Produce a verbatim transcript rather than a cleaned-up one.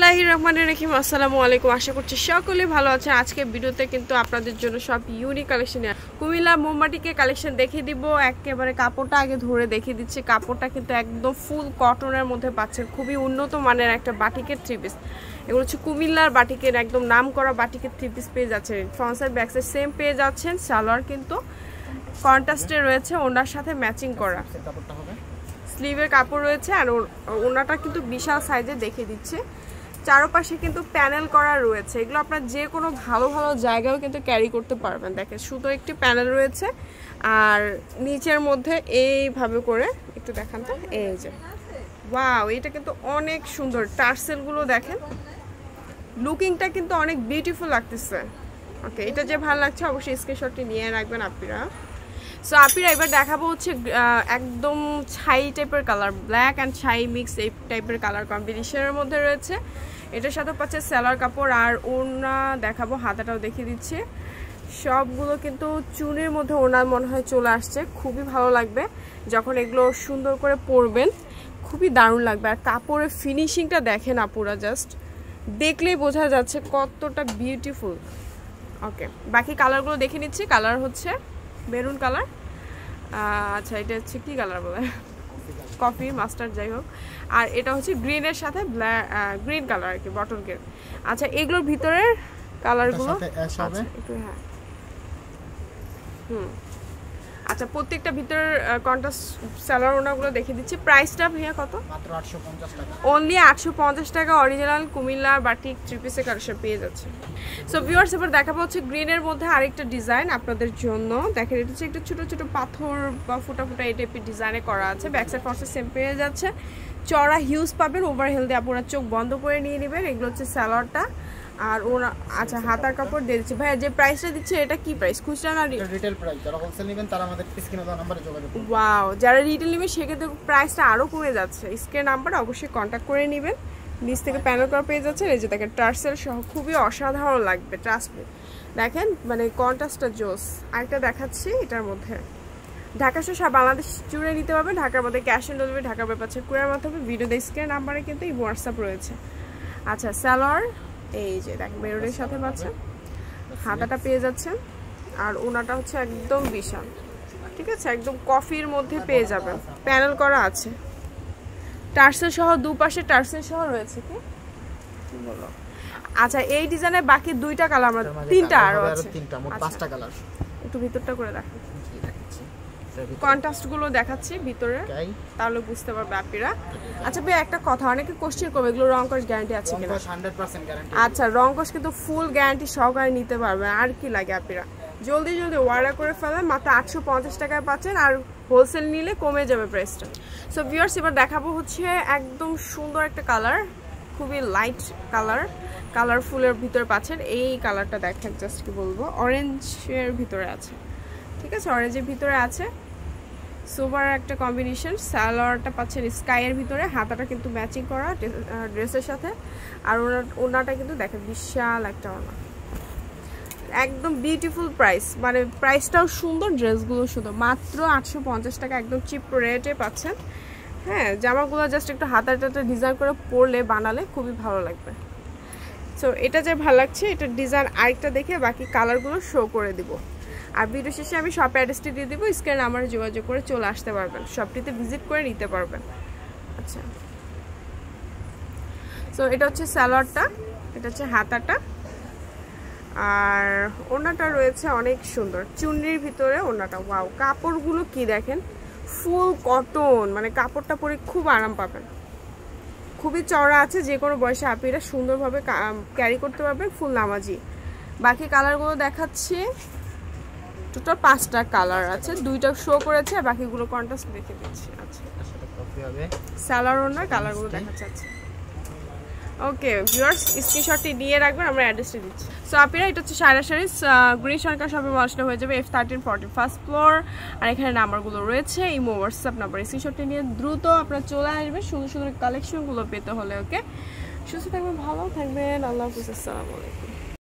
বিসমিল্লাহির রহমানির রহিম। আসসালামু আলাইকুম, আশা করছি সকলে ভালো আছেন। আজকে ভিডিওতে কিন্তু আপনাদের জন্য সব ইউনিক কালেকশন, কুমিল্লা মোম বাটিকের কালেকশন দেখিয়ে দিব। একেবারে কাপড়টা আগে ধরে দেখিয়ে দিচ্ছি। কাপড়টা কিন্তু একদম ফুল কটনের মধ্যে পাচ্ছেন, খুবই উন্নত মানের একটা বাটিকের থ্রি পিস। এগুলো হচ্ছে কুমিল্লার বাটিকের একদম নাম করা বাটিকের থ্রি পিস পেয়ে যাচ্ছেন। Front side back side same পেয়ে যাচ্ছেন। সালোয়ার কিন্তু কন্ট্রাস্টে রয়েছে, ওনার সাথে ম্যাচিং করা। স্লিভের কাপড় রয়েছে আর ওনাটা কিন্তু বিশাল সাইজে দেখিয়ে দিচ্ছে। চারপাশে কিন্তু প্যানেল করা রয়েছে। এগুলো আপনার যে কোনো ভালো ভালো জায়গায়ও কিন্তু ক্যারি করতে পারবেন। দেখেন শুধু একটি প্যানেল রয়েছে আর নিচের মধ্যে এইভাবে করে একটু দেখান তো, এই যে ওয়াও, এটা কিন্তু অনেক সুন্দর। টার্সেলগুলো দেখেন, লুকিংটা কিন্তু অনেক বিউটিফুল লাগতেছে। ওকে, এটা যে ভালো লাগছে অবশ্যই স্ক্রিনশটটি নিয়ে রাখবেন আপনারা। সো আপনারা এবার দেখাবো হচ্ছে একদম ছাই টাইপের কালার, ব্ল্যাক অ্যান্ড ছাই মিক্স এই টাইপের কালার কম্বিনেশনের মধ্যে রয়েছে। এটার সাথে পাচ্ছে সালোয়ার কাপড় আর ওড়না দেখাবো, হাতাটাও দেখিয়ে দিচ্ছে। সবগুলো কিন্তু চুনের মধ্যে ওড়না মনে হয় চলে আসছে, খুবই ভালো লাগবে যখন এগুলো সুন্দর করে পরবেন, খুবই দারুণ লাগবে। আর কাপড়ের ফিনিশিংটা দেখেন আপুরা, জাস্ট দেখলেই বোঝা যাচ্ছে কতটা বিউটিফুল। ওকে, বাকি কালারগুলো দেখে নিচ্ছি। কালার হচ্ছে মেরুন কালার, আচ্ছা এটা হচ্ছে কি কালার বলে, কফি মাস্টার্ড যাই হোক। আর এটা হচ্ছে গ্রিনের সাথে ব্ল্যাক গ্রিন কালার আর কি, বটল গ্রিন। আচ্ছা এগুলোর ভিতরের কালারগুলো একটু, হ্যাঁ হুম আচ্ছা প্রত্যেকটা ভিতরের কন্ট্রাস্ট সালোয়ার ওনাগুলো দেখে দিচ্ছি। প্রাইসটা ভাইয়া কত? মাত্র আটশো পঞ্চাশ টাকা, অনলি আটশো পঞ্চাশ টাকা। অরিজিনাল কুমিল্লা বাটিক থ্রি পিসের কালেকশন পেয়ে যাচ্ছে। সো ভিউয়ার্স এবার দেখাবো হচ্ছে গ্রিনের মধ্যে আরেকটা ডিজাইন আপনাদের জন্য। দেখেন এটা হচ্ছে একটু ছোটো ছোটো পাথর বা ফুটা ফুটা এই টাইপের ডিজাইনে করা আছে। Back side front side same পেয়ে যাচ্ছে। চড়া হিউজ পাবেন, ওভার হেলদি আপনারা চোখ বন্ধ করে নিয়ে নেবেন। এগুলো হচ্ছে সালোয়ারটা আর ওনা, আচ্ছা হাতার কাপড় দিয়ে দিচ্ছি। ভাইয়া যে প্রাইসটা দিচ্ছে এটা কি প্রাইস, খুচরা না রিটেল প্রাইস? যারা হোলসেল নেবেন তারা আমাদের স্ক্রিনে দেওয়া নম্বরে যোগাযোগ করুন। ওয়াও, যারা রিটেল নেবেন সেক্ষেত্রে প্রাইসটা আরও কমে যাচ্ছে। স্ক্রিন নাম্বার অবশ্যই কন্ট্যাক্ট করে নেবেন। নিচ থেকে প্যানেল করা পেয়ে যাচ্ছে। এই যে দেখেন টার্সেল সহ খুবই অসাধারণ লাগবে, ট্রাস্ট মি। দেখেন মানে কন্ট্রাস্টটা জোস। আরেকটা দেখাচ্ছি, এটার মধ্যে ঢাকা সহ সারা বাংলাদেশ জুড়ে নিতে পারবে। ঢাকার মধ্যে ক্যাশ অন ডেলিভারি, ঢাকার ব্যাপার কুরিয়ার মাধ্যমে। ভিডিও স্ক্রিন নাম্বারে কিন্তু এই হোয়াটসঅ্যাপ রয়েছে। আচ্ছা সালোয়ার এই যে দেখেন মেরুনের সাথে পাচ্ছেন, হাতাটা পেয়ে যাচ্ছেন আর ওনাটা হচ্ছে একদম বিশাল, ঠিক আছে, একদম কফির মধ্যে পেয়ে যাবেন। প্যানেল করা আছে, টার্সেল সহ দুপাশে টার্সেল সহ রয়েছে। কি বলো? আচ্ছা এই ডিজাইনের বাকি দুইটা কালার, আমরা তিনটা আরো আছে, তিনটা মোট পাঁচটা কালার। একটু ভিতরটা করে দেখো, কন্ট্রাস্ট গুলো দেখাচ্ছি ভিতরে, তাহলে বুঝতে পারবে আপনারা। আচ্ছা ভাই একটা কথা, অনেকে কোশ্চেন করবে এগুলো রং কস গ্যারান্টি আছে কিনা? Hundred percent guarantee. আচ্ছা রং কস কিন্তু ফুল গ্যারান্টি সহকারে নিতে পারবেন। আর কি লাগে আপনারা জলদি জলদি অর্ডার করে ফেলেন। মাত্র আটশো পঞ্চাশ টাকায় পাচ্ছেন, আর হোলসেল নিলে কমে যাবে প্রাইসটা। সো ভিউয়ার্স এবার দেখাবো হচ্ছে একদম সুন্দর একটা কালার, খুবই লাইট কালার, কালারফুলের ভিতরে পাচ্ছেন। এই কালারটা দেখেন, জাস্ট কি বলবো, অরেঞ্জের ভিতরে আছে, ঠিক আছে, অরেঞ্জের ভিতরে আছে। সুপার একটা কম্বিনেশন। সালোয়ারটা পাচ্ছেন স্কাইয়ের ভিতরে, হাতাটা কিন্তু ম্যাচিং করা ড্রেসের সাথে। আর ওনার ওনাটা কিন্তু দেখেন বিশাল একটা ওনা, একদম বিউটিফুল প্রাইস, মানে প্রাইসটাও সুন্দর, ড্রেসগুলো সুন্দর। মাত্র আটশো পঞ্চাশ টাকা, একদম চিপ রেটে পাচ্ছেন। হ্যাঁ জামাগুলো জাস্ট একটু হাতাটাতে ডিজাইন করে পরলে বানালে খুবই ভালো লাগবে। সো এটা যে ভালো লাগছে, এটার ডিজাইন আরেকটা দেখে বাকি কালারগুলো শো করে দিব। আর ভিডিও শেষে আমি শপ অ্যাড্রেসটি দিয়ে দেবো, স্ক্রিনে নাম্বারে যোগাযোগ করে চলে আসতে পারবেন, শপটিতে ভিজিট করে নিতে পারবেন। আচ্ছা সো এটা হচ্ছে সালোয়ারটা, এটা হচ্ছে হাতাটা, আর ওড়নাটা রয়েছে অনেক সুন্দর চুনরির ভিতরে ওড়নাটা। ওয়াও, কাপড়গুলো কি দেখেন, ফুল কটন, মানে কাপড়টা পরে খুব আরাম পাবেন। খুবই চওড়া আছে, যে কোনো বয়সে আপনারা সুন্দরভাবে ক্যারি করতে পারবেন, ফুল নামাজি। বাকি কালারগুলো দেখাচ্ছি, টোটাল পাঁচটা কালার আছে, দুইটা শো করেছে আর বাকিগুলো কন্ট্রাস্ট দেখে দিচ্ছি। আচ্ছা সালোয়ার ওনার কালারগুলো দেখাচ্ছে। ওকে ভিউয়ার্স স্ক্রিনশটটি নিয়ে রাখবেন, আমরা অ্যাড্রেসটি দিচ্ছি। সো আপনারা এটা হচ্ছে সারা শাড়ি গ্রিন সরকার শপে আসলে হয়ে যাবে, F thirteen fourteen first floor. আর এখানে নাম্বারগুলো রয়েছে, ইমো হোয়াটসঅ্যাপ নাম্বার। স্ক্রিনশটটি নিয়ে দ্রুত আপনারা চলে আসবেন সুন্দর সুন্দর কালেকশনগুলো পেতে হলে। ওকে, সুস্থ থাকবেন, ভালো থাকবেন, আল্লাহ হাফিজ, আসসালামু আলাইকুম।